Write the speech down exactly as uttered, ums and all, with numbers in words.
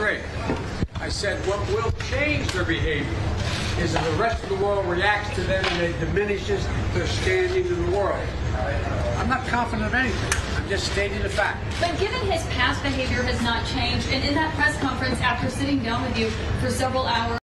disagree. I said what will change their behavior is if the rest of the world reacts to them and it diminishes their standing in the world. I'm not confident of anything. I'm just stating the fact. But given his past behavior has not changed, and in that press conference after sitting down with you for several hours,